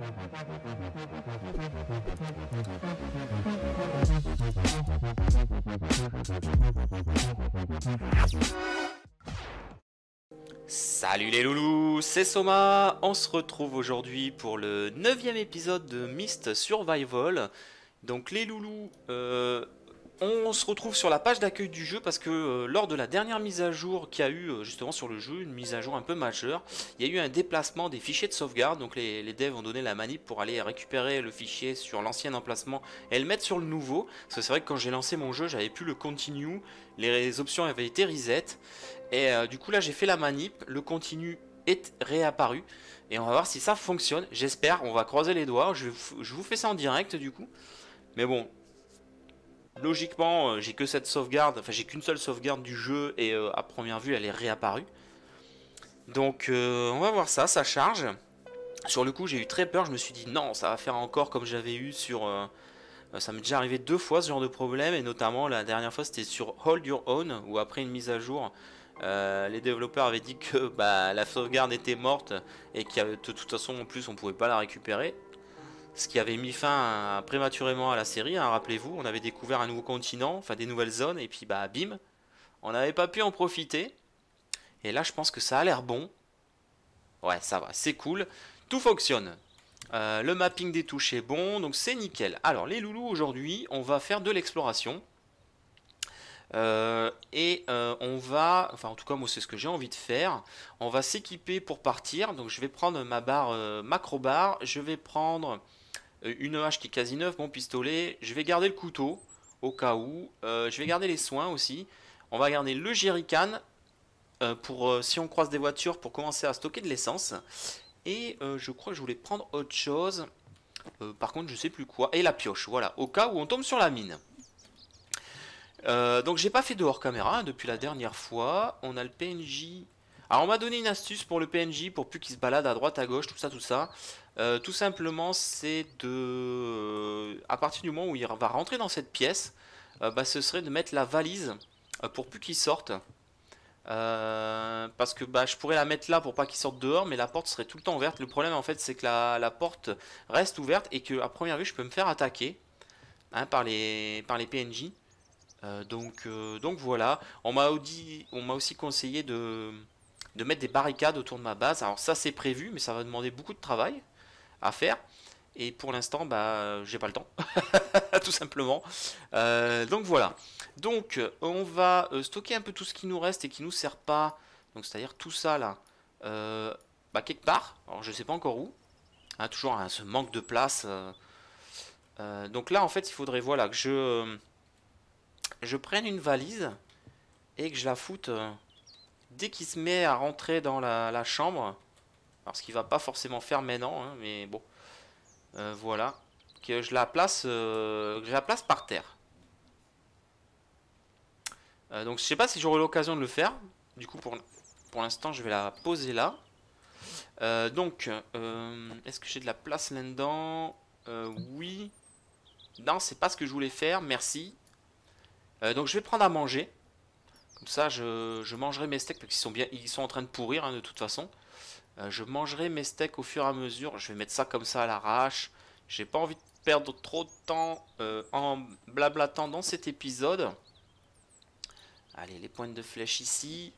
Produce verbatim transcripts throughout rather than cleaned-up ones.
Salut les loulous, c'est Soma. On se retrouve aujourd'hui pour le neuvième épisode de Myst Survival. Donc les loulous, euh, on se retrouve sur la page d'accueil du jeu parce que euh, lors de la dernière mise à jour qu'il y a eu euh, justement sur le jeu, une mise à jour un peu majeure, il y a eu un déplacement des fichiers de sauvegarde. Donc les, les devs ont donné la manip pour aller récupérer le fichier sur l'ancien emplacement et le mettre sur le nouveau. Parce que c'est vrai que quand j'ai lancé mon jeu, j'avais plus le continue, les options avaient été reset. Et euh, du coup là j'ai fait la manip, le continu est réapparu. Et on va voir si ça fonctionne, j'espère, on va croiser les doigts, je, je vous fais ça en direct du coup. Mais bon, logiquement euh, j'ai que cette sauvegarde, enfin j'ai qu'une seule sauvegarde du jeu et euh, à première vue elle est réapparue. Donc euh, on va voir ça, ça charge. Sur le coup j'ai eu très peur, je me suis dit non ça va faire encore comme j'avais eu sur... Euh, ça m'est déjà arrivé deux fois ce genre de problème, et notamment la dernière fois c'était sur Hold Your Own, où après une mise à jour, euh, les développeurs avaient dit que bah, la sauvegarde était morte et que de toute façon en plus on pouvait pas la récupérer. Ce qui avait mis fin à, prématurément à la série, hein, rappelez-vous, on avait découvert un nouveau continent, enfin des nouvelles zones, et puis bah bim, on n'avait pas pu en profiter. Et là je pense que ça a l'air bon. Ouais ça va, c'est cool, tout fonctionne. Euh, le mapping des touches est bon, donc c'est nickel. Alors les loulous, aujourd'hui on va faire de l'exploration. Euh, et euh, on va, enfin en tout cas moi c'est ce que j'ai envie de faire. On va s'équiper pour partir. Donc je vais prendre ma barre euh, macro barre. Je vais prendre euh, une hache qui est quasi neuve, mon pistolet. Je vais garder le couteau au cas où. Euh, je vais garder les soins aussi. On va garder le jerrycan euh, pour euh, si on croise des voitures pour commencer à stocker de l'essence. Et euh, je crois que je voulais prendre autre chose. Euh, par contre je sais plus quoi. Et la pioche, voilà, au cas où on tombe sur la mine. Euh, donc j'ai pas fait de hors caméra hein, depuis la dernière fois. On a le P N J. Alors on m'a donné une astuce pour le P N J pour plus qu'il se balade à droite à gauche, tout ça tout ça. Euh, tout simplement c'est de... Euh, à partir du moment où il va rentrer dans cette pièce, euh, bah, ce serait de mettre la valise euh, pour plus qu'il sorte. Euh, parce que bah, je pourrais la mettre là pour pas qu'il sorte dehors, mais la porte serait tout le temps ouverte. Le problème en fait c'est que la, la porte reste ouverte et que à première vue je peux me faire attaquer hein, par, les, par les P N J. Euh, donc, euh, donc voilà, on m'a aussi, on m'a aussi conseillé de, de mettre des barricades autour de ma base. Alors ça c'est prévu, mais ça va demander beaucoup de travail à faire. Et pour l'instant, bah, j'ai pas le temps, tout simplement. Euh, donc voilà. Donc on va euh, stocker un peu tout ce qui nous reste et qui nous sert pas. Donc c'est-à-dire tout ça là, euh, bah, quelque part. Alors je sais pas encore où. Hein, toujours hein, ce manque de place. Euh, euh, donc là en fait, il faudrait voilà que je euh, je prenne une valise et que je la foute euh, dès qu'il se met à rentrer dans la, la chambre. Alors ce qu'il va pas forcément faire maintenant, hein, mais bon. Euh, voilà. Que je la place, euh, que je la place par terre. Euh, donc je sais pas si j'aurai l'occasion de le faire. Du coup pour, pour l'instant je vais la poser là. Euh, donc euh, est-ce que j'ai de la place là-dedans? euh, Oui. Non, c'est pas ce que je voulais faire, merci. Euh, donc je vais prendre à manger. Comme ça, je, je mangerai mes steaks, parce qu'ils sont bien, ils sont en train de pourrir hein, de toute façon. Euh, je mangerai mes steaks au fur et à mesure. Je vais mettre ça comme ça à l'arrache. J'ai pas envie de perdre trop de temps euh, en blablatant dans cet épisode. Allez, les pointes de flèche ici.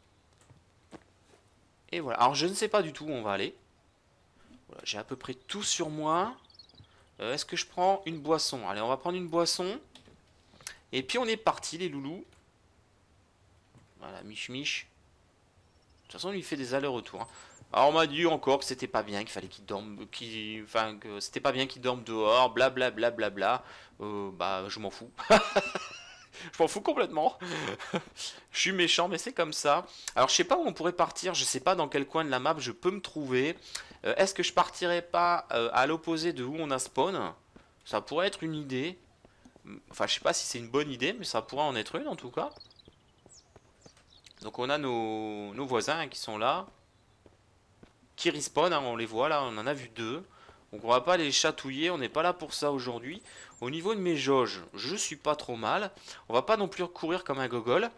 Et voilà. Alors, je ne sais pas du tout où on va aller. Voilà, j'ai à peu près tout sur moi. Euh, Est-ce que je prends une boisson? Allez, on va prendre une boisson. Et puis, on est parti, les loulous. Voilà, Mich Mich. De toute façon, il fait des allers-retours. Hein. Alors, on m'a dit encore que c'était pas bien, qu'il fallait qu'il dorme, qu'il, enfin, que c'était pas bien qu'il dorme dehors, blablabla, bla, bla, bla. Euh, bah, je m'en fous. Je m'en fous complètement. Je suis méchant, mais c'est comme ça. Alors, je sais pas où on pourrait partir. Je sais pas dans quel coin de la map je peux me trouver. Euh, Est-ce que je partirais pas euh, à l'opposé de où on a spawn? Ça pourrait être une idée. Enfin, je sais pas si c'est une bonne idée, mais ça pourrait en être une en tout cas. Donc on a nos, nos voisins hein, qui sont là. Qui respawn, hein, on les voit là, on en a vu deux. Donc on va pas les chatouiller, on n'est pas là pour ça aujourd'hui. Au niveau de mes jauges, je suis pas trop mal. On va pas non plus courir comme un gogol.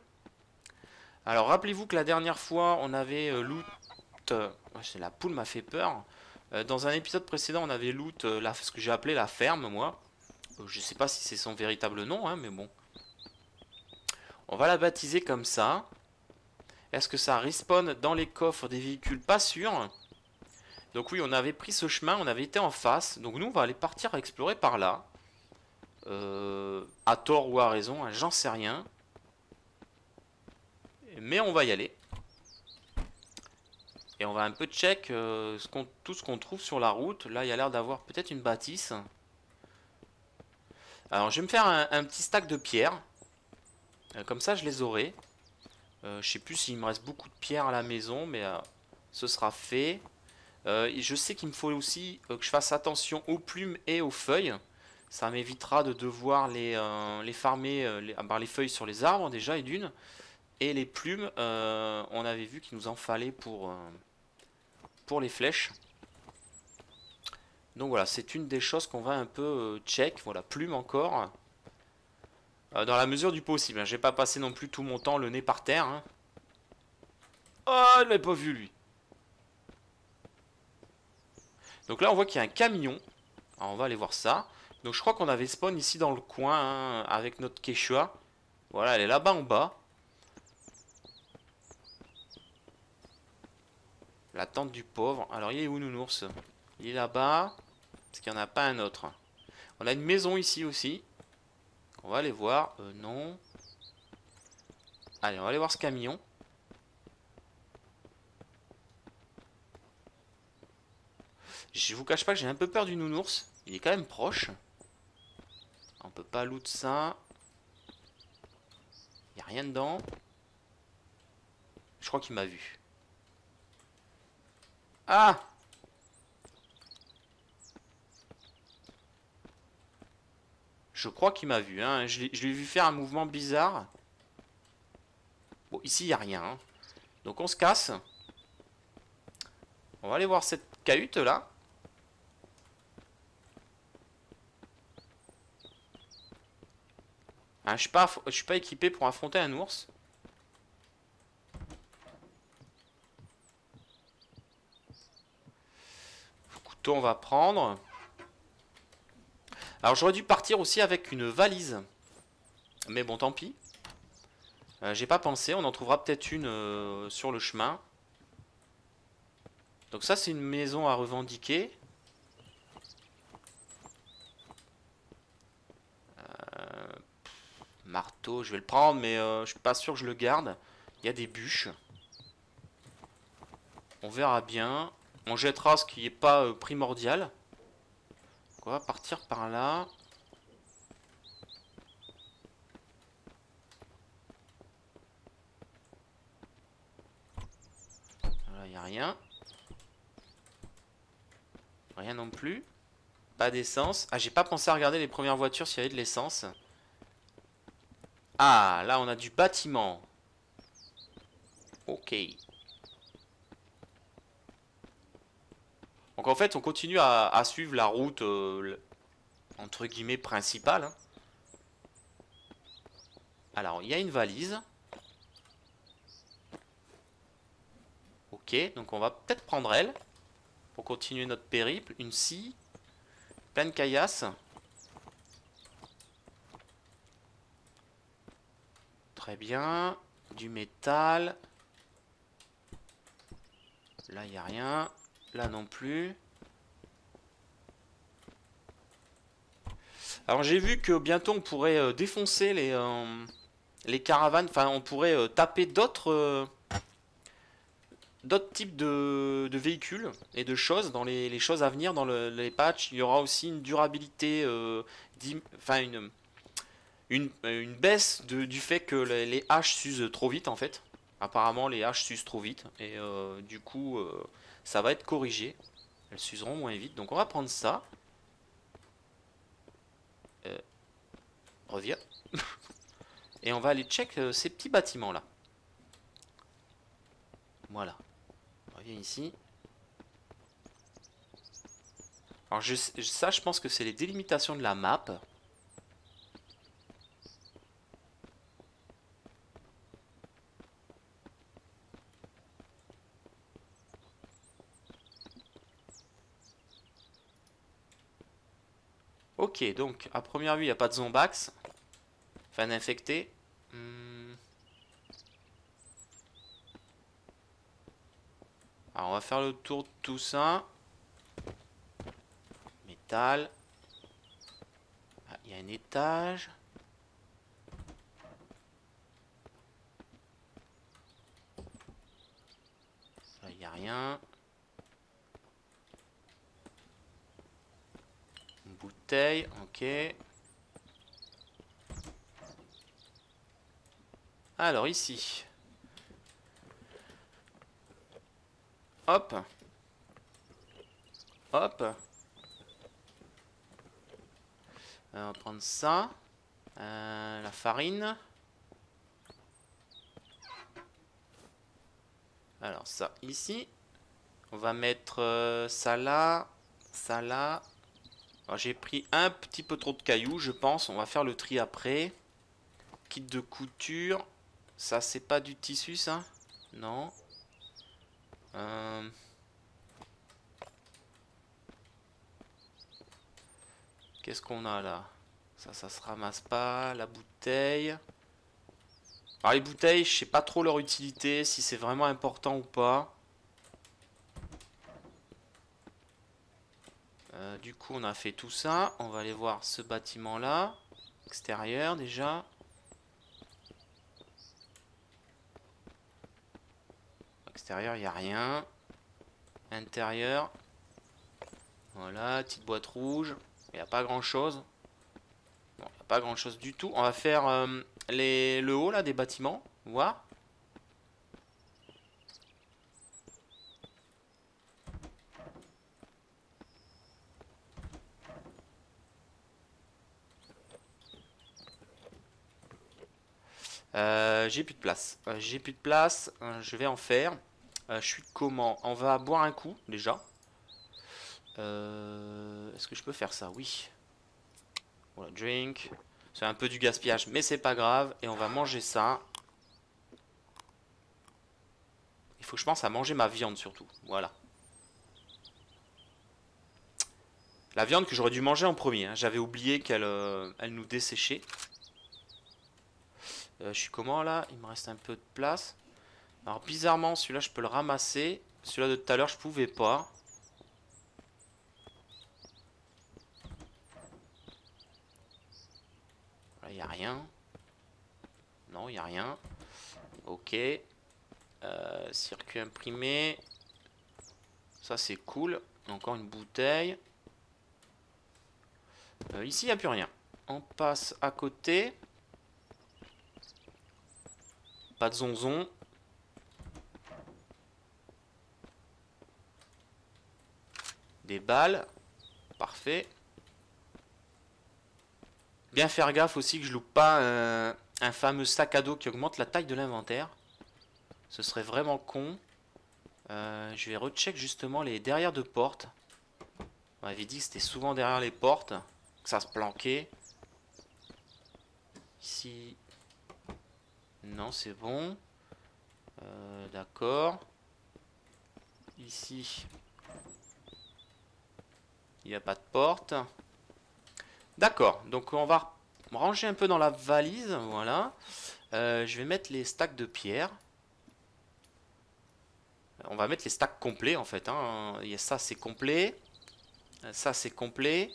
Alors rappelez-vous que la dernière fois on avait euh, loot... Euh, la poule m'a fait peur. Euh, dans un épisode précédent, on avait loot euh, la, ce que j'ai appelé la ferme, moi. Euh, je sais pas si c'est son véritable nom, hein, mais bon. On va la baptiser comme ça. Est-ce que ça respawn dans les coffres des véhicules? Pas sûr. Donc oui, on avait pris ce chemin, on avait été en face. Donc nous, on va aller partir à explorer par là. Euh, à tort ou à raison, hein, j'en sais rien. Mais on va y aller. Et on va un peu check euh, ce qu'on, tout ce qu'on trouve sur la route. Là, il y a l'air d'avoir peut-être une bâtisse. Alors, je vais me faire un, un petit stack de pierres. Euh, comme ça, je les aurai. Euh, je sais plus s'il me reste beaucoup de pierres à la maison, mais euh, ce sera fait. Euh, et je sais qu'il me faut aussi euh, que je fasse attention aux plumes et aux feuilles. Ça m'évitera de devoir les, euh, les farmer, euh, les, ah, les feuilles sur les arbres déjà, et d'une. Et les plumes, euh, on avait vu qu'il nous en fallait pour... Euh, pour les flèches. Donc voilà, c'est une des choses qu'on va un peu euh, check. Voilà, plume encore. Euh, dans la mesure du possible. Hein. Je vais pas passer non plus tout mon temps le nez par terre. Hein. Oh, je l'avais pas vu lui. Donc là, on voit qu'il y a un camion. Alors, on va aller voir ça. Donc je crois qu'on avait spawn ici dans le coin hein, avec notre Quechua. Voilà, elle est là-bas en bas. La tente du pauvre. Alors, il est où, Nounours? Il est là-bas. Est-ce qu'il n'y en a pas un autre? On a une maison ici aussi. On va aller voir. Euh, non. Allez, on va aller voir ce camion. Je vous cache pas que j'ai un peu peur du Nounours. Il est quand même proche. On peut pas loot ça. Il n'y a rien dedans. Je crois qu'il m'a vu. Ah! Je crois qu'il m'a vu. Hein. Je l'ai vu faire un mouvement bizarre. Bon, ici, il n'y a rien. Hein. Donc, on se casse. On va aller voir cette cahute là. Hein, je suis pas, je suis pas équipé pour affronter un ours. Le couteau, on va prendre. Alors, j'aurais dû partir aussi avec une valise. Mais bon, tant pis. Euh, J'ai pas pensé. On en trouvera peut-être une euh, sur le chemin. Donc ça, c'est une maison à revendiquer. Euh, marteau, je vais le prendre, mais euh, je suis pas sûr que je le garde. Il y a des bûches. On verra bien. On jettera ce qui n'est pas euh, primordial. Donc on va partir par là. Là, il n'y a rien. Rien non plus. Pas d'essence. Ah, j'ai pas pensé à regarder les premières voitures s'il y avait de l'essence. Ah, là, on a du bâtiment. Ok. Donc en fait, on continue à, à suivre la route, euh, entre guillemets, principale. Hein. Alors, il y a une valise. Ok, donc on va peut-être prendre elle. Pour continuer notre périple. Une scie. Plein de caillasses. Très bien. Du métal. Là, il n'y a rien. Là non plus. Alors j'ai vu que bientôt on pourrait euh, défoncer les, euh, les caravanes. Enfin, on pourrait euh, taper d'autres euh, d'autres types de, de véhicules et de choses dans les, les choses à venir dans le, les patchs. Il y aura aussi une durabilité, euh, enfin une, une, une baisse de, du fait que les, les haches s'usent trop vite en fait. Apparemment les haches s'usent trop vite et euh, du coup euh, ça va être corrigé. Elles s'useront moins vite. Donc on va prendre ça. Euh, reviens. Et on va aller check euh, ces petits bâtiments là. Voilà. On revient ici. Alors je, ça je pense que c'est les délimitations de la map. Ok, donc à première vue, il n'y a pas de zombax. Enfin, d'infectés. Hmm. Alors, on va faire le tour de tout ça. Métal. Ah, il y a un étage. Ça, il n'y a rien. Une bouteille, ok. Alors, ici. Hop. Hop. On va prendre ça. Euh, la farine. Alors ça ici. On va mettre euh, ça là. Ça là. J'ai pris un petit peu trop de cailloux, je pense. On va faire le tri après. Kit de couture. Ça, c'est pas du tissu, ça? Non. Euh... Qu'est-ce qu'on a là? Ça, ça se ramasse pas. La bouteille. Alors les bouteilles, je sais pas trop leur utilité, si c'est vraiment important ou pas. Euh, du coup, on a fait tout ça. On va aller voir ce bâtiment-là. Extérieur déjà. Extérieur, il n'y a rien. Intérieur. Voilà, petite boîte rouge. Il n'y a pas grand-chose. Bon, il n'y a pas grand-chose du tout. On va faire euh, les, le haut là des bâtiments. Voir. Euh, j'ai plus de place. Euh, j'ai plus de place. Euh, je vais en faire. Euh, je suis comment? On va boire un coup déjà. Euh, Est-ce que je peux faire ça? Oui. Voilà, drink. C'est un peu du gaspillage, mais c'est pas grave. Et on va manger ça. Il faut que je pense à manger ma viande surtout. Voilà. La viande que j'aurais dû manger en premier. Hein. J'avais oublié qu'elle euh, elle nous desséchait. Euh, je suis comment là? Il me reste un peu de place. Alors bizarrement, celui-là, je peux le ramasser. Celui-là de tout à l'heure, je pouvais pas. Là, il n'y a rien. Non, il n'y a rien. Ok. Euh, circuit imprimé. Ça, c'est cool. Encore une bouteille. Euh, ici, il n'y a plus rien. On passe à côté. Pas de zonzon. Des balles. Parfait. Bien faire gaffe aussi que je loupe pas un, un fameux sac à dos qui augmente la taille de l'inventaire. Ce serait vraiment con. Euh, je vais recheck justement les derrière de portes. On m'avait dit que c'était souvent derrière les portes que ça se planquait. Ici. Non, c'est bon. Euh, D'accord. Ici. Il n'y a pas de porte. D'accord. Donc on va ranger un peu dans la valise. Voilà. Euh, je vais mettre les stacks de pierre. On va mettre les stacks complets en fait. Hein. Et ça c'est complet. Ça c'est complet.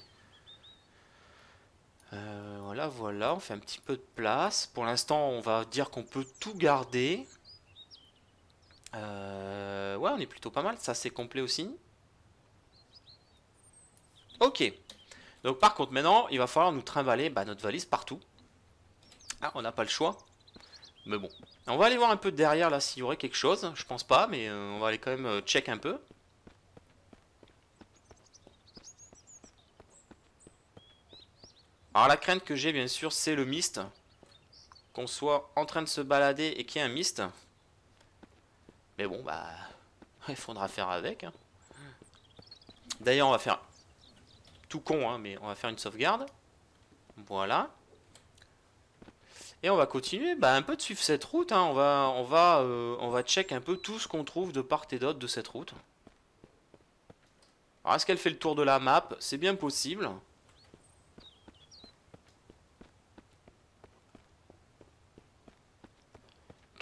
Euh, voilà, voilà. On fait un petit peu de place. Pour l'instant, on va dire qu'on peut tout garder. Euh, ouais, on est plutôt pas mal. Ça c'est complet aussi. Ok. Donc par contre, maintenant, il va falloir nous trimballer bah, notre valise partout. Ah, on n'a pas le choix. Mais bon. On va aller voir un peu derrière là s'il y aurait quelque chose. Je pense pas, mais euh, on va aller quand même euh, check un peu. Alors la crainte que j'ai bien sûr c'est le mist. Qu'on soit en train de se balader et qu'il y ait un mist. Mais bon bah il faudra faire avec. Hein. D'ailleurs on va faire tout con hein, mais on va faire une sauvegarde. Voilà. Et on va continuer bah, un peu de suivre cette route. Hein. On va, on va, euh, on va check un peu tout ce qu'on trouve de part et d'autre de cette route. Alors est-ce qu'elle fait le tour de la map? C'est bien possible.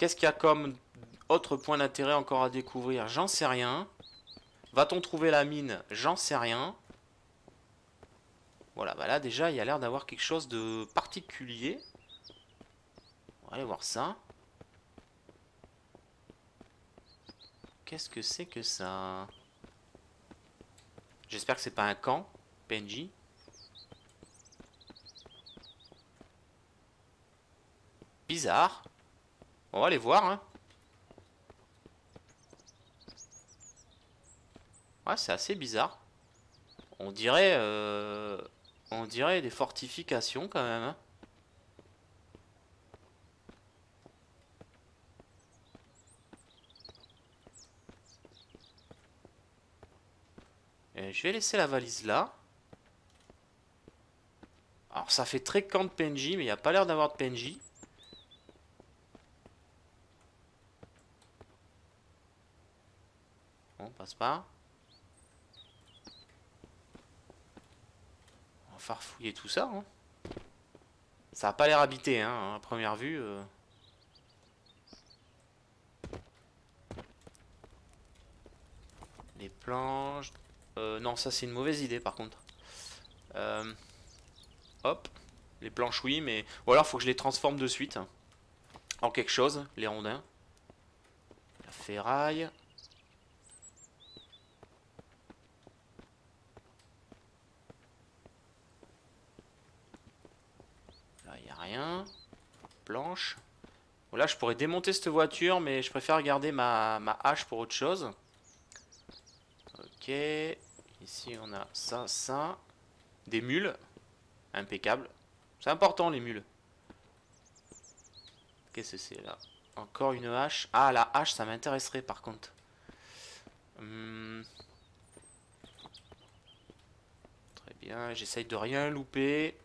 qu'est-ce qu'il y a comme autre point d'intérêt encore à découvrir? J'en sais rien. Va-t-on trouver la mine? J'en sais rien. Voilà, bah là déjà il y a l'air d'avoir quelque chose de particulier. On va aller voir ça. Qu'est-ce que c'est que ça? J'espère que c'est pas un camp P N J. Bizarre. On va aller voir, hein. Ouais, c'est assez bizarre. On dirait... Euh, on dirait des fortifications quand même, hein. Et je vais laisser la valise là. Alors ça fait très camp de P N J, mais il n'y a pas l'air d'avoir de P N J. Bon, on passe pas. On va farfouiller tout ça, hein. Ça a pas l'air habité, hein, à première vue. Euh... Les planches... Euh, non, ça c'est une mauvaise idée par contre. Euh... Hop. Les planches, oui, mais... Ou alors, faut que je les transforme de suite. En quelque chose, les rondins. La ferraille. Là, il n'y a rien. Planche. Bon, là, je pourrais démonter cette voiture, mais je préfère garder ma, ma hache pour autre chose. Ok. Ici, on a ça, ça. Des mules. Impeccable. C'est important, les mules. Qu'est-ce que c'est, là? Encore une hache. Ah, la hache, ça m'intéresserait, par contre. Hum. Très bien. J'essaye de rien louper.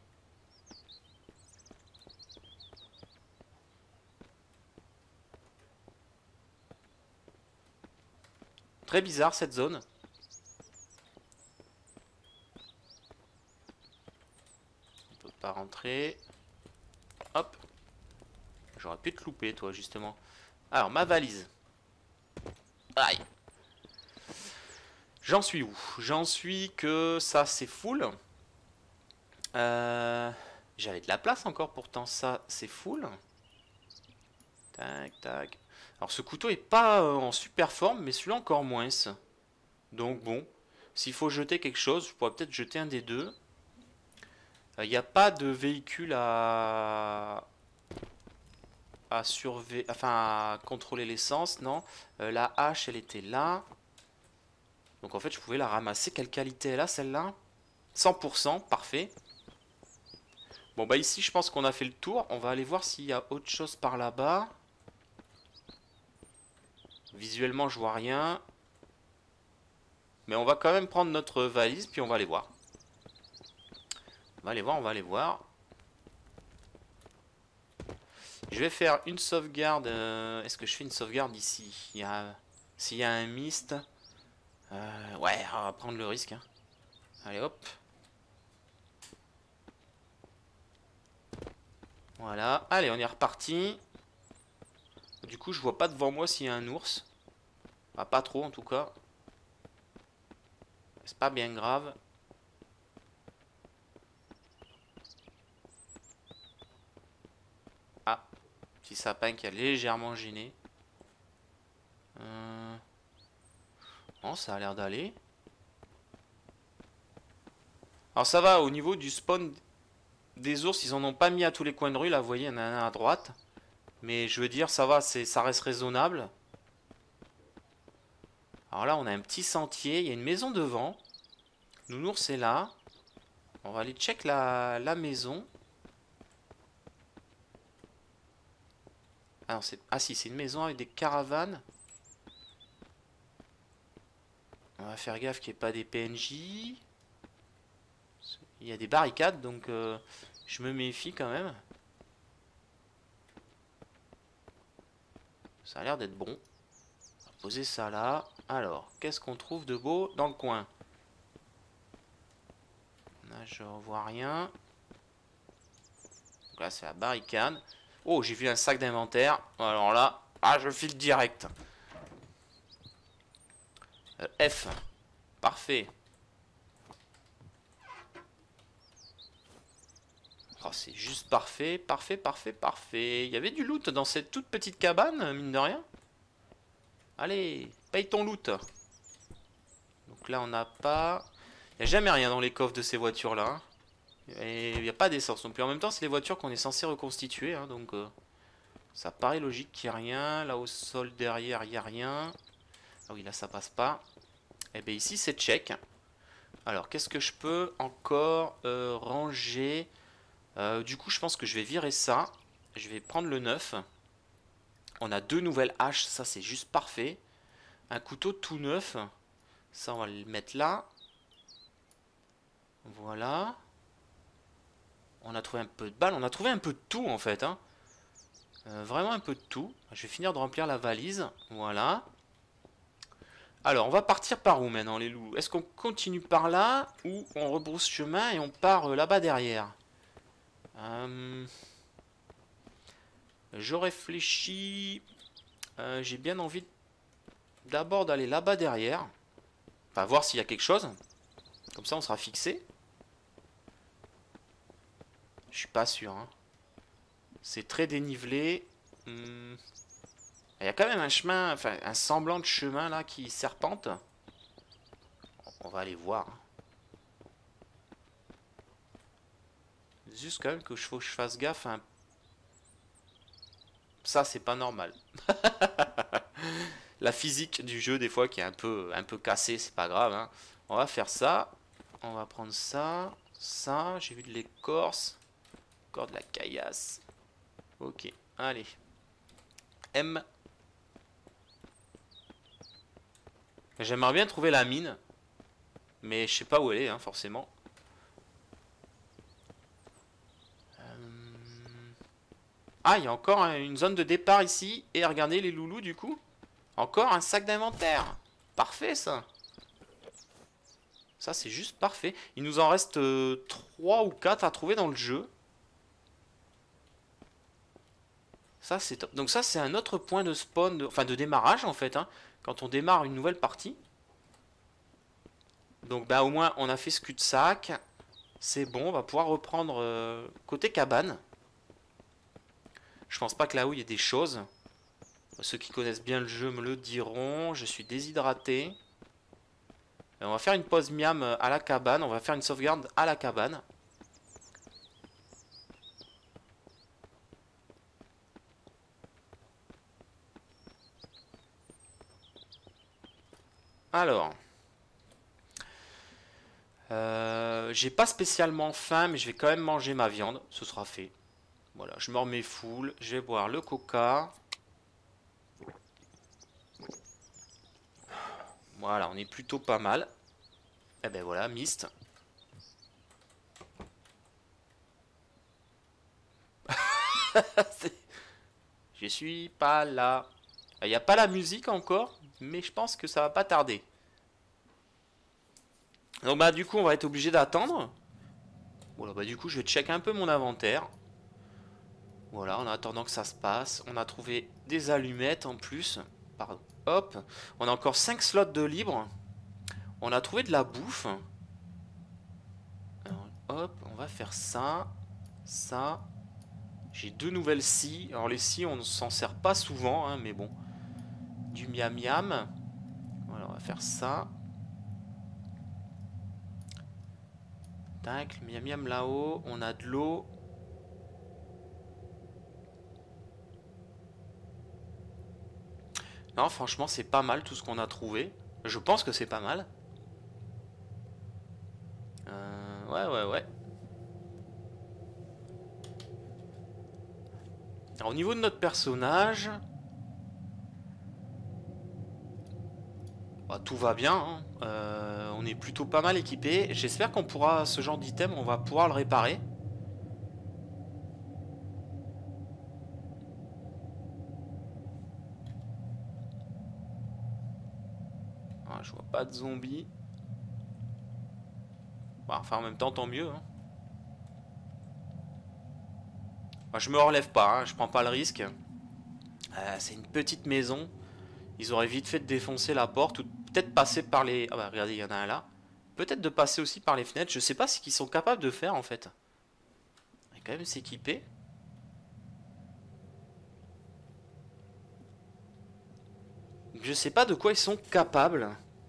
Très bizarre, cette zone. On peut pas rentrer. Hop. J'aurais pu te louper, toi, justement. Alors, ma valise. Aïe. J'en suis où? J'en suis que ça, c'est full. Euh, J'avais de la place encore, pourtant ça, c'est full. Tac, tac. Alors, ce couteau est pas euh, en super forme, mais celui-là encore moins. Donc, bon. S'il faut jeter quelque chose, je pourrais peut-être jeter un des deux. Il n'y a pas de véhicule à... à surveiller, enfin à contrôler l'essence, non. Euh, la hache, elle était là. Donc en fait, je pouvais la ramasser. Quelle qualité elle a, celle-là? cent pour cent, parfait. Bon, bah ici, je pense qu'on a fait le tour. On va aller voir s'il y a autre chose par là-bas. Visuellement, je vois rien. Mais on va quand même prendre notre valise, puis on va aller voir. On va aller voir, on va aller voir. Je vais faire une sauvegarde. Euh, Est-ce que je fais une sauvegarde ici? Il y a... S'il y a un mist... Euh, ouais, on va prendre le risque. Hein. Allez, hop. Voilà. Allez, on est reparti. Du coup, je vois pas devant moi s'il y a un ours. Bah, pas trop, en tout cas. C'est pas bien grave. Ah. Petit sapin qui a légèrement gêné. Euh... Non, ça a l'air d'aller. Alors ça va, au niveau du spawn des ours, ils en ont pas mis à tous les coins de rue. Là, vous voyez, il y en a un à droite. Mais je veux dire, ça va, c'est, ça reste raisonnable. Alors là, on a un petit sentier. Il y a une maison devant. Nounours est là. On va aller check la, la maison. Ah, non, ah si, c'est une maison avec des caravanes. On va faire gaffe qu'il n'y ait pas des P N J. Il y a des barricades, donc euh, je me méfie quand même. Ça a l'air d'être bon. On va poser ça là. Alors, qu'est-ce qu'on trouve de beau dans le coin? Là, je ne vois rien. Donc là, c'est la barricade. Oh, j'ai vu un sac d'inventaire. Alors là, ah, je file direct. Euh, F. Parfait. Oh, c'est juste parfait, parfait, parfait, parfait. Il y avait du loot dans cette toute petite cabane, mine de rien. Allez, paye ton loot. Donc là, on n'a pas... Il n'y a jamais rien dans les coffres de ces voitures-là. Et il n'y a pas d'essence non plus. En même temps, c'est les voitures qu'on est censé reconstituer. Hein, donc, euh, ça paraît logique qu'il n'y ait rien. Là, au sol, derrière, il n'y a rien. Ah oui, là, ça passe pas. Et bien ici, c'est check. Alors, qu'est-ce que je peux encore euh, ranger euh, Du coup, je pense que je vais virer ça. Je vais prendre le neuf. On a deux nouvelles haches. Ça, c'est juste parfait. Un couteau tout neuf. Ça, on va le mettre là. Voilà. On a trouvé un peu de balles. On a trouvé un peu de tout, en fait. Hein. Euh, vraiment un peu de tout. Je vais finir de remplir la valise. Voilà. Alors, on va partir par où maintenant, les loups? Est-ce qu'on continue par là ou on rebrousse chemin et on part euh, là-bas derrière? euh, Je réfléchis. Euh, J'ai bien envie d'abord d'aller là-bas derrière. Enfin, voir s'il y a quelque chose. Comme ça, on sera fixé. Je suis pas sûr. Hein. C'est très dénivelé. Hum. Il y a quand même un chemin, enfin un semblant de chemin là qui serpente. On va aller voir. Juste quand même que je faut que je fasse gaffe. Hein. Ça c'est pas normal. La physique du jeu des fois qui est un peu, un peu cassée, c'est pas grave. Hein. On va faire ça. On va prendre ça, ça. J'ai vu de l'écorce, encore de la caillasse. Ok, allez. M. J'aimerais bien trouver la mine. Mais je sais pas où elle est, hein, forcément. Euh... Ah, il y a encore hein, une zone de départ ici. Et regardez les loulous, du coup. Encore un sac d'inventaire. Parfait, ça. Ça, c'est juste parfait. Il nous en reste euh, trois ou quatre à trouver dans le jeu. Ça, c'est top. Donc ça, c'est un autre point de spawn, de... enfin de démarrage, en fait. Hein, quand on démarre une nouvelle partie. Donc bah au moins on a fait ce cul-de-sac. C'est bon, on va pouvoir reprendre euh, côté cabane. Je pense pas que là-haut il y ait des choses. Ceux qui connaissent bien le jeu me le diront. Je suis déshydraté. Et on va faire une pause miam à la cabane. On va faire une sauvegarde à la cabane. Alors... Euh, j'ai pas spécialement faim, mais je vais quand même manger ma viande. Ce sera fait. Voilà, je me remets full. Je vais boire le coca. Voilà, on est plutôt pas mal. Et ben voilà, mist. Je suis pas là. Il n'y a pas la musique encore, mais je pense que ça va pas tarder. Donc bah du coup on va être obligé d'attendre. Voilà bah du coup je vais check un peu mon inventaire. Voilà en attendant que ça se passe. On a trouvé des allumettes en plus. Pardon. Hop. On a encore cinq slots de libre. On a trouvé de la bouffe. Alors, hop on va faire ça. Ça. J'ai deux nouvelles scies. Alors les scies on ne s'en sert pas souvent hein, mais bon. Du miam miam. Voilà on va faire ça. Tac, le miam miam là-haut, on a de l'eau. Non, franchement, c'est pas mal tout ce qu'on a trouvé. Je pense que c'est pas mal. Euh, ouais, ouais, ouais. Alors, au niveau de notre personnage... Bah, tout va bien. Hein. Euh, on est plutôt pas mal équipé. J'espère qu'on pourra, ce genre d'item, on va pouvoir le réparer. Ah, je vois pas de zombies. Bah, enfin, en même temps, tant mieux. Hein. Enfin, je me relève pas, hein, je prends pas le risque. Euh, c'est une petite maison. Ils auraient vite fait de défoncer la porte ou peut-être passer par les... Ah bah regardez, il y en a un là. Peut-être de passer aussi par les fenêtres. Je sais pas ce qu'ils sont capables de faire en fait. On va quand même s'équiper. Je sais pas de quoi ils sont capables.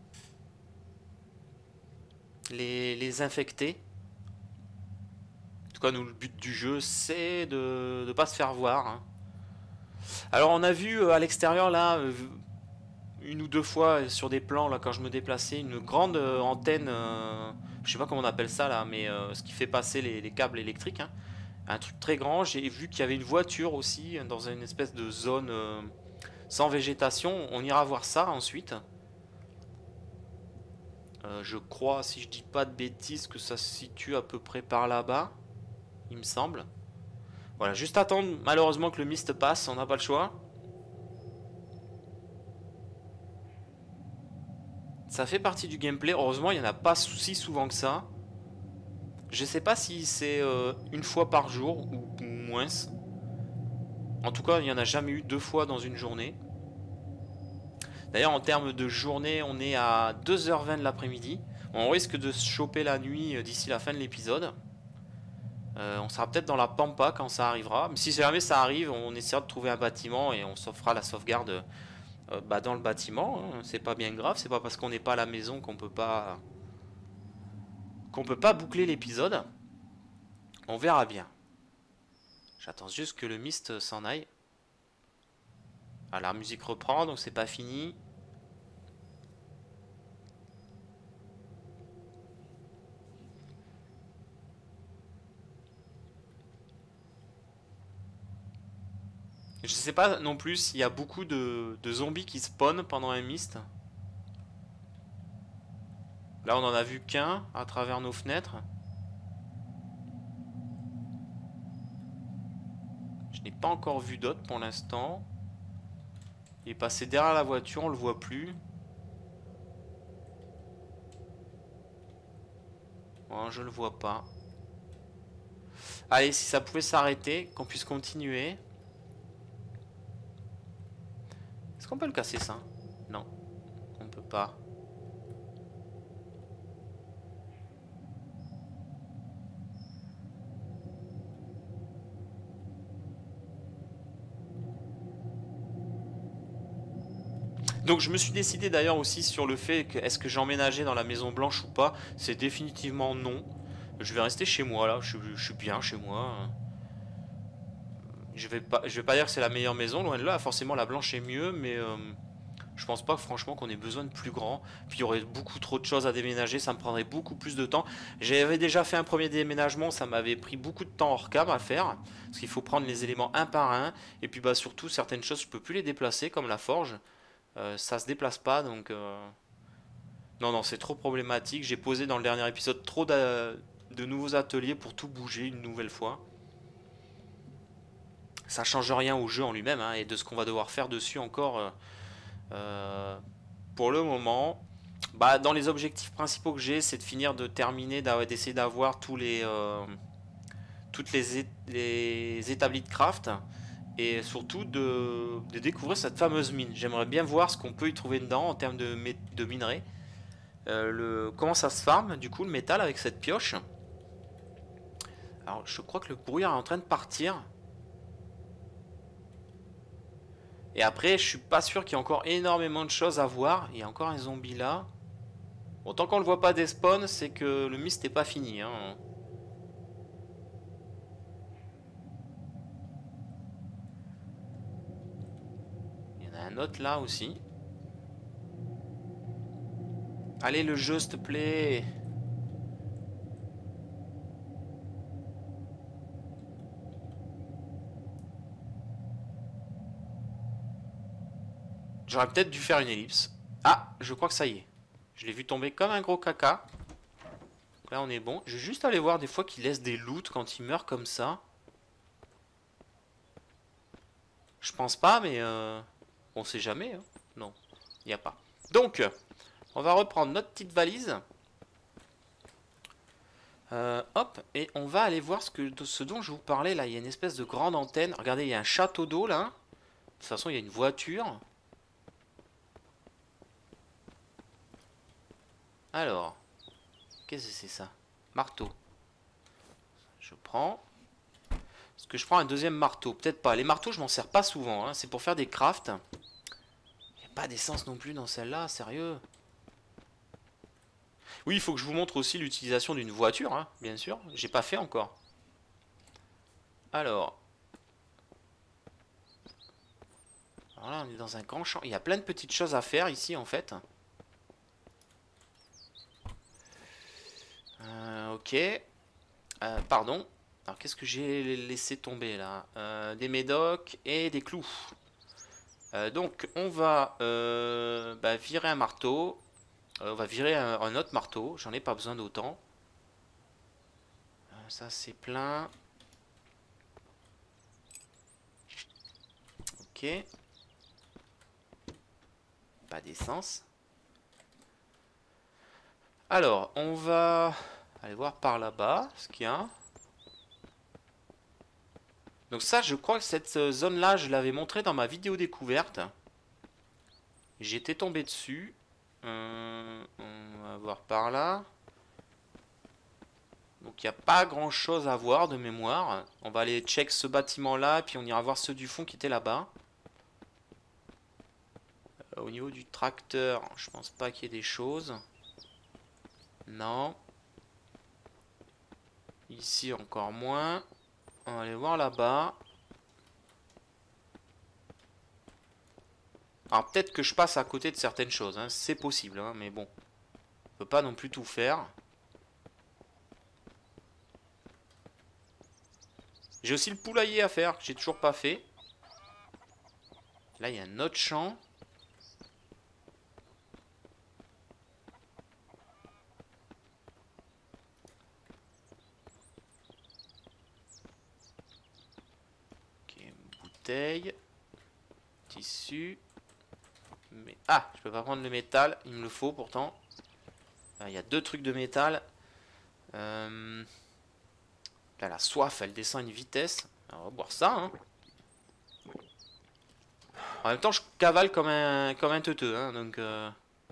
Les, les infectés. En tout cas, nous, le but du jeu, c'est de ne pas se faire voir. Hein. Alors, on a vu euh, à l'extérieur, là, euh, une ou deux fois sur des plans, là, quand je me déplaçais, une grande euh, antenne, euh, je sais pas comment on appelle ça, là, mais euh, ce qui fait passer les, les câbles électriques. Hein. Un truc très grand. J'ai vu qu'il y avait une voiture aussi, dans une espèce de zone euh, sans végétation. On ira voir ça ensuite. Euh, je crois, si je dis pas de bêtises, que ça se situe à peu près par là-bas. Il me semble. Voilà, juste attendre malheureusement que le mist passe, on n'a pas le choix. Ça fait partie du gameplay, heureusement il n'y en a pas si souvent que ça. Je sais pas si c'est euh, une fois par jour ou, ou moins. En tout cas, il n'y en a jamais eu deux fois dans une journée. D'ailleurs, en termes de journée, on est à deux heures vingt de l'après-midi. On risque de se choper la nuit d'ici la fin de l'épisode. Euh, on sera peut-être dans la pampa quand ça arrivera. Mais si jamais ça arrive, on essaiera de trouver un bâtiment et on s'offrira la sauvegarde euh, bah, dans le bâtiment. Hein. C'est pas bien grave, c'est pas parce qu'on n'est pas à la maison qu'on peut pas qu'on peut pas boucler l'épisode. On verra bien. J'attends juste que le mist s'en aille. Ah, la musique reprend, donc c'est pas fini. Je sais pas non plus s'il y a beaucoup de, de zombies qui spawnent pendant un mist. Là, on en a vu qu'un à travers nos fenêtres. Je n'ai pas encore vu d'autres pour l'instant. Il est passé derrière la voiture, on le voit plus. Bon, je le vois pas. Allez, si ça pouvait s'arrêter, qu'on puisse continuer. Est-ce qu'on peut le casser ça? Non, on peut pas. Donc je me suis décidé d'ailleurs aussi sur le fait que est-ce que j'emménageais dans la Maison Blanche ou pas. C'est définitivement non. Je vais rester chez moi là, je, je suis bien chez moi. Je vais pas, je vais pas dire que c'est la meilleure maison, loin de là. Forcément la blanche est mieux, mais euh, je pense pas franchement qu'on ait besoin de plus grand. Puis il y aurait beaucoup trop de choses à déménager, ça me prendrait beaucoup plus de temps. J'avais déjà fait un premier déménagement, ça m'avait pris beaucoup de temps hors cam à faire. Parce qu'il faut prendre les éléments un par un. Et puis bah surtout certaines choses je peux plus les déplacer, comme la forge. Euh, ça se déplace pas, donc... Euh... Non, non, c'est trop problématique. J'ai posé dans le dernier épisode trop de nouveaux ateliers pour tout bouger une nouvelle fois. Ça change rien au jeu en lui-même, hein, et de ce qu'on va devoir faire dessus encore euh, euh, pour le moment. Bah, dans les objectifs principaux que j'ai, c'est de finir de terminer, d'essayer d'avoir tous les euh, toutes les, é les établis de craft et surtout de, de découvrir cette fameuse mine. J'aimerais bien voir ce qu'on peut y trouver dedans en termes de, de minerais. Euh, le, comment ça se farme du coup le métal avec cette pioche. Alors je crois que le brouillard est en train de partir. Et après, je suis pas sûr qu'il y ait encore énormément de choses à voir. Il y a encore un zombie là. Bon, tant qu'on le voit pas despawn, c'est que le mist n'est pas fini. Hein. Il y en a un autre là aussi. Allez, le jeu, s'il te plaît. J'aurais peut-être dû faire une ellipse. Ah, je crois que ça y est. Je l'ai vu tomber comme un gros caca. Donc là, on est bon. Je vais juste aller voir des fois qu'il laisse des loots quand il meurt comme ça. Je pense pas, mais euh, on sait jamais. Hein. Non, il n'y a pas. Donc, on va reprendre notre petite valise. Euh, hop, et on va aller voir ce, que, de ce dont je vous parlais là. Il y a une espèce de grande antenne. Regardez, il y a un château d'eau là. De toute façon, il y a une voiture. Alors, qu'est-ce que c'est ça? Marteau. Je prends. Est-ce que je prends un deuxième marteau? Peut-être pas. Les marteaux, je m'en sers pas souvent. Hein. C'est pour faire des crafts. Il n'y a pas d'essence non plus dans celle-là, sérieux. Oui, il faut que je vous montre aussi l'utilisation d'une voiture, hein, bien sûr. J'ai pas fait encore. Alors. Alors là, on est dans un grand champ. Il y a plein de petites choses à faire ici, en fait. Euh, ok. Euh, pardon. Alors, qu'est-ce que j'ai laissé tomber, là? euh, Des médocs et des clous. Euh, donc, on va euh, bah, virer un marteau. Euh, on va virer un, un autre marteau. J'en ai pas besoin d'autant. Euh, ça, c'est plein. Ok. Pas d'essence. Alors, on va aller voir par là-bas ce qu'il y a. Donc ça, je crois que cette zone-là, je l'avais montré dans ma vidéo découverte. J'étais tombé dessus. Euh, on va voir par là. Donc il n'y a pas grand-chose à voir de mémoire. On va aller check ce bâtiment-là, puis on ira voir ceux du fond qui étaient là-bas. Euh, au niveau du tracteur, je pense pas qu'il y ait des choses. Non. Ici encore moins. On va aller voir là-bas. Alors peut-être que je passe à côté de certaines choses, hein. C'est possible, hein, mais bon. On peut pas non plus tout faire. J'ai aussi le poulailler à faire, que j'ai toujours pas fait. Là, il y a un autre champ. Ok, bouteille. Tissu. Mais... Ah, je peux pas prendre le métal. Il me le faut pourtant. Ah, il y a deux trucs de métal. Euh... Là, la soif, elle descend à une vitesse. Alors, on va boire ça, hein. En même temps, je cavale comme un, comme un teuteux, hein, donc... Euh...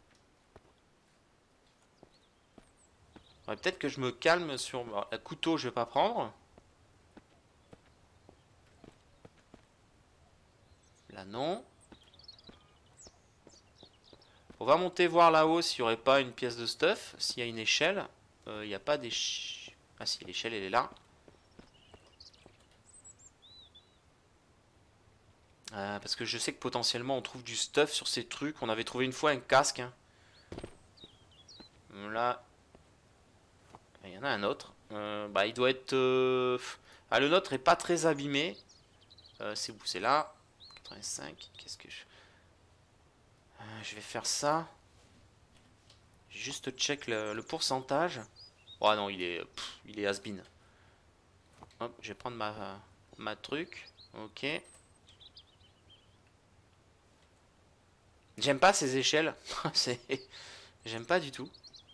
Ouais, peut-être que je me calme sur... Bon, un couteau, je vais pas prendre. Là, non. On va monter voir là-haut s'il n'y aurait pas une pièce de stuff. S'il y a une échelle. Euh, il n'y a pas d'échelle. Ah si, l'échelle, elle est là. Euh, parce que je sais que potentiellement on trouve du stuff sur ces trucs. On avait trouvé une fois un casque. Hein. Là, il y en a un autre. Euh, bah, il doit être... Euh... Ah, le nôtre est pas très abîmé. Euh, c'est où? C'est là. quatre-vingt-cinq. Qu'est-ce que je... Euh, je vais faire ça. Juste check le, le pourcentage. Oh non, il est... Pff, il est has-been. Hop, je vais prendre ma, ma truc. Ok. J'aime pas ces échelles. J'aime pas du tout.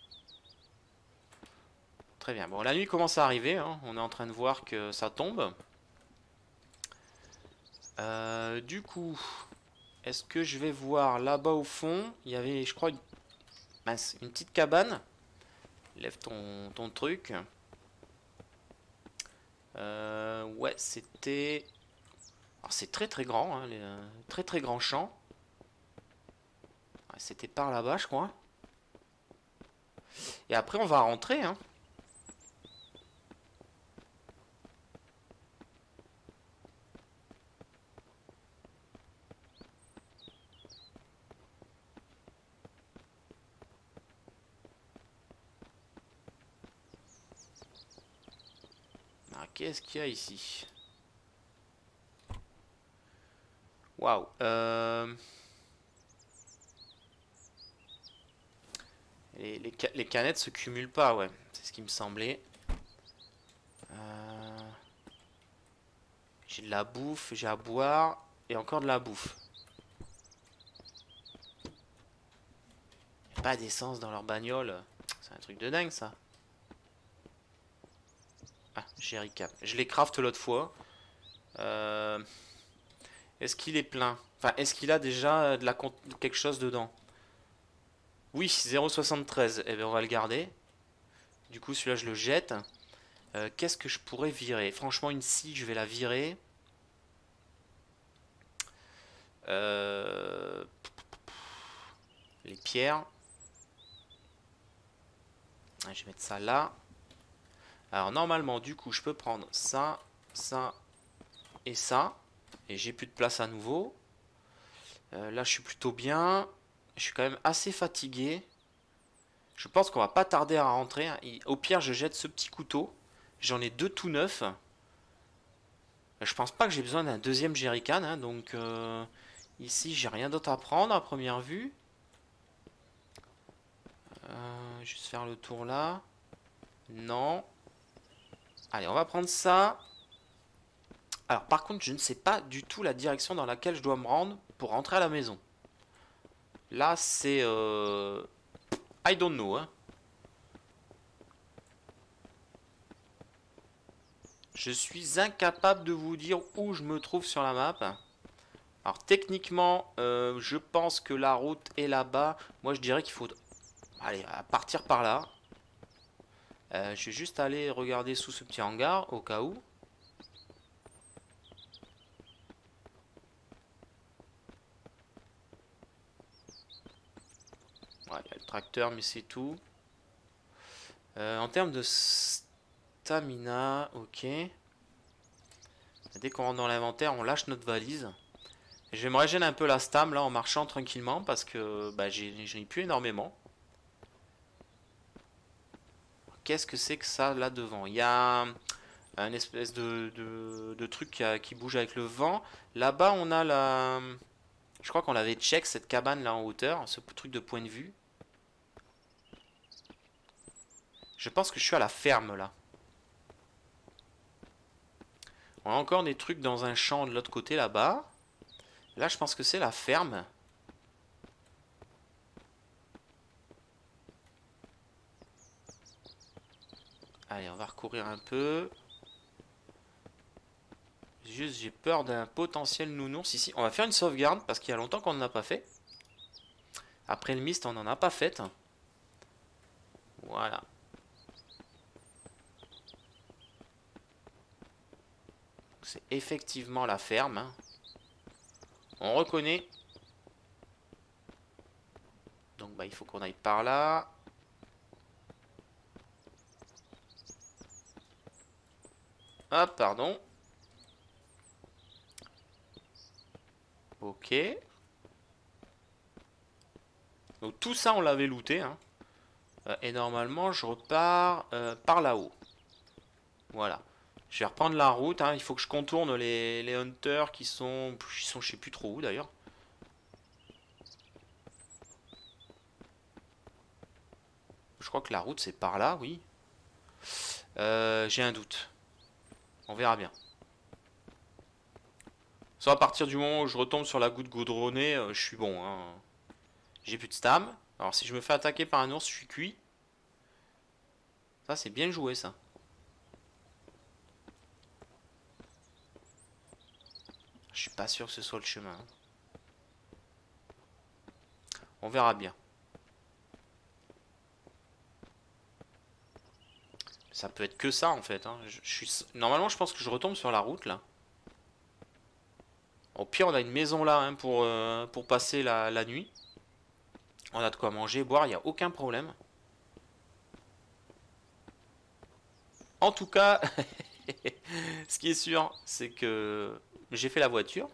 Très bien. Bon, la nuit commence à arriver. Hein. On est en train de voir que ça tombe. Euh, du coup, est-ce que je vais voir là-bas au fond? Il y avait, je crois, une, mince, une petite cabane. Lève ton, ton truc. Euh, ouais, c'était... Alors, c'est très très grand. Hein, les, euh, très très grand champ. Ouais, c'était par là-bas, je crois. Et après, on va rentrer. Hein. Ah, qu'est-ce qu'il y a ici? Waouh. Euh... Les, les, les canettes se cumulent pas, ouais. C'est ce qui me semblait. Euh... J'ai de la bouffe, j'ai à boire. Et encore de la bouffe. Pas d'essence dans leur bagnole. C'est un truc de dingue, ça. Jerrycan. Je l'ai craft l'autre fois. Euh, Est-ce qu'il est plein? Enfin, est-ce qu'il a déjà de la quelque chose dedans? Oui, zéro virgule soixante-treize. Eh bien, on va le garder. Du coup, celui-là, je le jette. Euh, Qu'est-ce que je pourrais virer? Franchement, une scie, je vais la virer. Euh... Les pierres. Je vais mettre ça là. Alors, normalement, du coup, je peux prendre ça, ça et ça. Et j'ai plus de place à nouveau. Euh, là, je suis plutôt bien. Je suis quand même assez fatigué. Je pense qu'on va pas tarder à rentrer. Au pire, je jette ce petit couteau. J'en ai deux tout neufs. Je pense pas que j'ai besoin d'un deuxième jerrycan. Hein, donc, euh, ici, j'ai rien d'autre à prendre à première vue. Euh, juste faire le tour là. Non. Allez, on va prendre ça. Alors, par contre, je ne sais pas du tout la direction dans laquelle je dois me rendre pour rentrer à la maison. Là, c'est... Euh... I don't know. Hein. Je suis incapable de vous dire où je me trouve sur la map. Alors, techniquement, euh, je pense que la route est là-bas. Moi, je dirais qu'il faut... Allez, à partir par là. Euh, je vais juste aller regarder sous ce petit hangar, au cas où. Ouais, il y a le tracteur, mais c'est tout. Euh, en termes de stamina, ok. Dès qu'on rentre dans l'inventaire, on lâche notre valise. Je vais me régénérer un peu la stam là en marchant tranquillement parce que bah, j'en ai plus énormément. Qu'est-ce que c'est que ça là devant? Il y a un espèce de, de, de truc qui, a, qui bouge avec le vent. Là-bas, on a la... Je crois qu'on l'avait check, cette cabane là en hauteur, ce truc de point de vue. Je pense que je suis à la ferme là. On a encore des trucs dans un champ de l'autre côté là-bas. Là, je pense que c'est la ferme. Allez, on va recourir un peu. Juste, j'ai peur d'un potentiel nounours ici. On va faire une sauvegarde parce qu'il y a longtemps qu'on n'en a pas fait. Après le mist, on n'en a pas fait. Voilà. C'est effectivement la ferme. On reconnaît. Donc, bah, il faut qu'on aille par là. Hop, pardon. Ok. Donc tout ça, on l'avait looté. Hein. Euh, et normalement, je repars euh, par là-haut. Voilà. Je vais reprendre la route. Hein. Il faut que je contourne les, les hunters qui sont... Ils sont je sais plus trop où d'ailleurs. Je crois que la route, c'est par là, oui. Euh, J'ai un doute. On verra bien. Soit à partir du moment où je retombe sur la goutte goudronnée, euh, je suis bon. Hein. J'ai plus de stam. Alors si je me fais attaquer par un ours, je suis cuit. Ça, c'est bien joué, ça. Je suis pas sûr que ce soit le chemin. Hein. On verra bien. Ça peut être que ça, en fait. Hein. Je, je suis... Normalement, je pense que je retombe sur la route, là. Au pire, on a une maison là hein, pour, euh, pour passer la, la nuit. On a de quoi manger, boire, il n'y a aucun problème. En tout cas, ce qui est sûr, c'est que j'ai fait la voiture.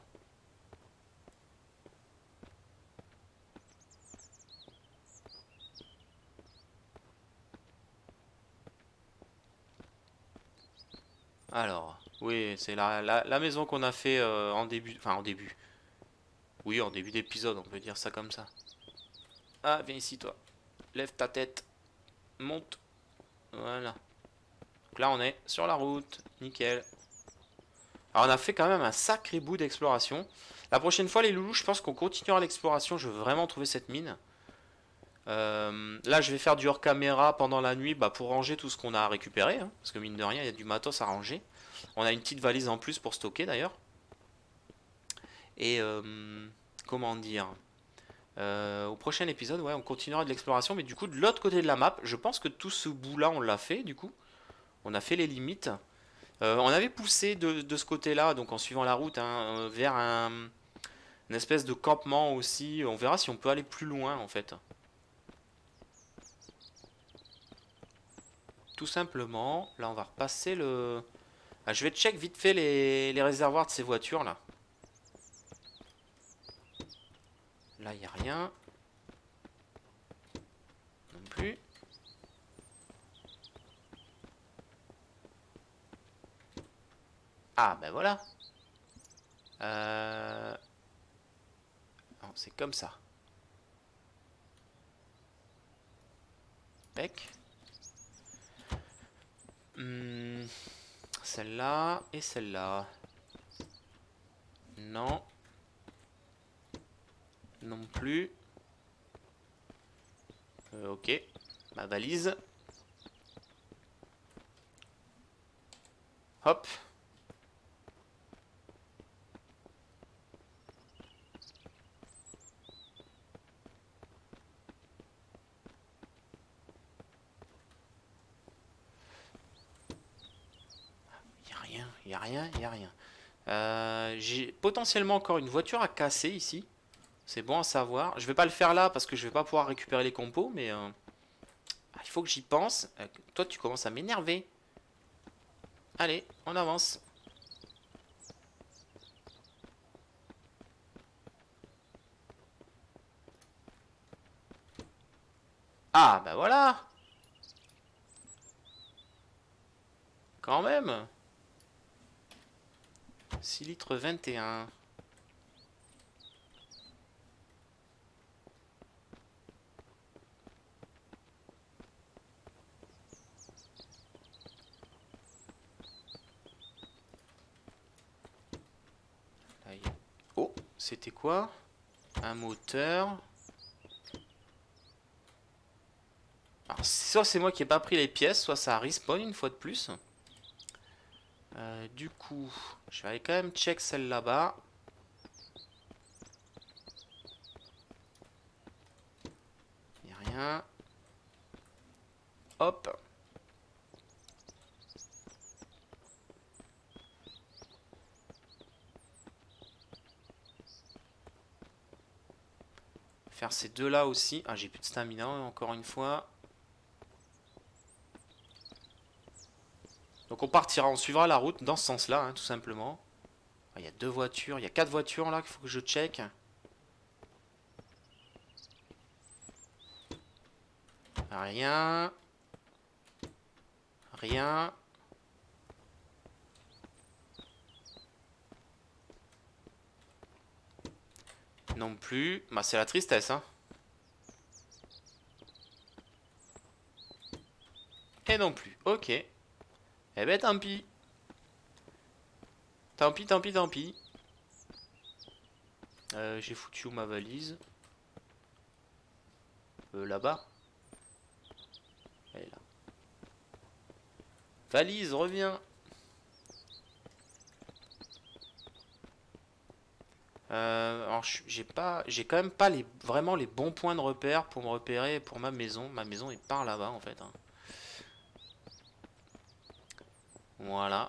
Alors, oui, c'est la, la, la maison qu'on a fait euh, en début... Enfin, en début. Oui, en début d'épisode, on peut dire ça comme ça. Ah, viens ici, toi. Lève ta tête. Monte. Voilà. Donc là, on est sur la route. Nickel. Alors, on a fait quand même un sacré bout d'exploration. La prochaine fois, les loulous, je pense qu'on continuera l'exploration. Je veux vraiment trouver cette mine. Euh, là, je vais faire du hors caméra pendant la nuit bah, pour ranger tout ce qu'on a à récupérer. Hein, parce que mine de rien, il y a du matos à ranger. On a une petite valise en plus pour stocker d'ailleurs. Et euh, comment dire euh, au prochain épisode, ouais, on continuera de l'exploration. Mais du coup, de l'autre côté de la map, je pense que tout ce bout-là, on l'a fait du coup. On a fait les limites. Euh, on avait poussé de, de ce côté-là, donc en suivant la route, hein, vers un, une espèce de campement aussi. On verra si on peut aller plus loin en fait. Tout simplement, là on va repasser le... Ah, je vais check vite fait les, les réservoirs de ces voitures là. Là il n'y a rien. Non plus. Ah ben voilà. Euh... C'est comme ça. Pec. Hmm, celle-là et celle-là. Non. Non plus. Euh, ok. Ma valise. Hop. Il n'y a rien, il n'y a rien, il n'y a rien. Euh, j'ai potentiellement encore une voiture à casser ici. C'est bon à savoir. Je vais pas le faire là parce que je vais pas pouvoir récupérer les compos, mais euh, il faut que j'y pense. Euh, toi, tu commences à m'énerver. Allez, on avance. Ah, bah voilà. Quand même. six litres vingt et un. Oh, c'était quoi? Un moteur. Alors, soit c'est moi qui ai pas pris les pièces, soit ça respawn une fois de plus. Euh, du coup, je vais aller quand même check celle là-bas. Il n'y a rien. Hop. Faire ces deux là aussi. Ah, j'ai plus de stamina encore une fois. Donc on partira, on suivra la route dans ce sens-là, hein, tout simplement. Il y a deux voitures, il y a quatre voitures là qu'il faut que je check. Rien. Rien. Non plus. Bah c'est la tristesse, hein. Et non plus. Ok. Eh ben tant pis. Tant pis, tant pis, tant pis. Euh, j'ai foutu où ma valise? Euh, là-bas. Elle est là. Valise, reviens. Euh, alors j'ai pas, j'ai quand même pas les, vraiment les bons points de repère pour me repérer pour ma maison. Ma maison est par là-bas en fait. Hein. Voilà.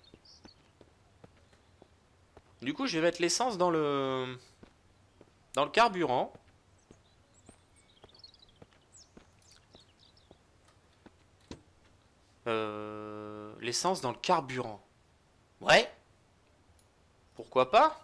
Du coup, je vais mettre l'essence dans le dans le carburant. Euh, l'essence dans le carburant. Ouais. Pourquoi pas?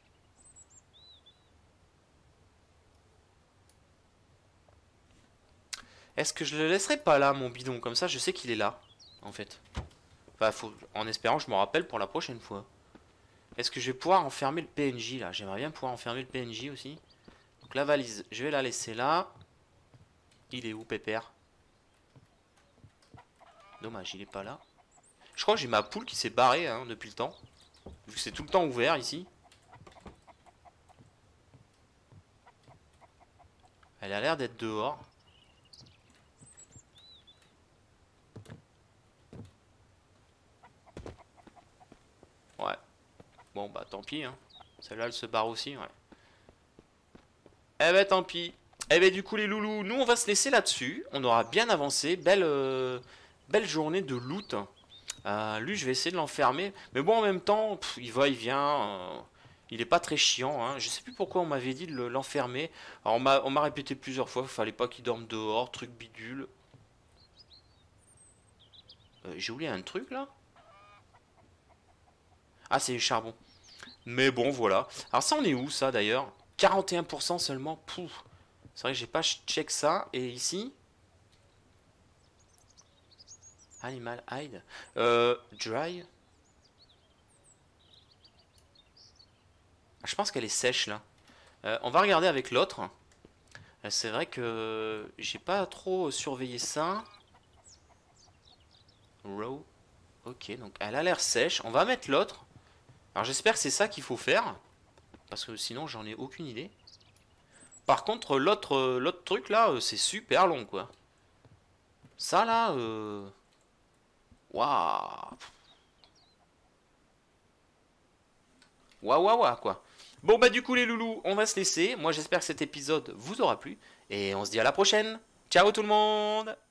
Est-ce que je le laisserai pas là, mon bidon? Comme ça, je sais qu'il est là, en fait. Enfin, faut, en espérant que je me rappelle pour la prochaine fois. Est-ce que je vais pouvoir enfermer le P N J là? J'aimerais bien pouvoir enfermer le P N J aussi. Donc la valise, je vais la laisser là. Il est où, Pépère? Dommage, il est pas là. Je crois que j'ai ma poule qui s'est barrée hein, depuis le temps. Vu que c'est tout le temps ouvert ici. Elle a l'air d'être dehors. Bon, bah tant pis. Hein. Celle-là, elle se barre aussi, ouais. Eh ben, tant pis. Eh ben, du coup, les loulous, nous, on va se laisser là-dessus. On aura bien avancé. Belle, euh, belle journée de loot. Euh, lui, je vais essayer de l'enfermer. Mais bon, en même temps, pff, il va, il vient. euh, il est pas très chiant. Hein. Je sais plus pourquoi on m'avait dit de le- l'enfermer. Alors, on m'a on m'a répété plusieurs fois, il fallait pas qu'il dorme dehors, truc bidule. Euh, J'ai oublié un truc là? Ah, c'est le charbon. Mais bon, voilà. Alors, ça, on est où ça d'ailleurs? quarante et un pour cent seulement. Pouf. C'est vrai que j'ai pas check ça. Et ici, Animal hide. Euh, dry. Ah, je pense qu'elle est sèche là. Euh, on va regarder avec l'autre. Euh, C'est vrai que j'ai pas trop surveillé ça. Raw. Ok, donc elle a l'air sèche. On va mettre l'autre. Alors j'espère que c'est ça qu'il faut faire. Parce que sinon j'en ai aucune idée. Par contre, l'autre euh, l'autre truc là, euh, c'est super long quoi. Ça là, euh... Waouh. Waouh, waouh, waouh, quoi. Bon, bah, du coup, les loulous, on va se laisser. Moi, j'espère que cet épisode vous aura plu. Et on se dit à la prochaine. Ciao, tout le monde!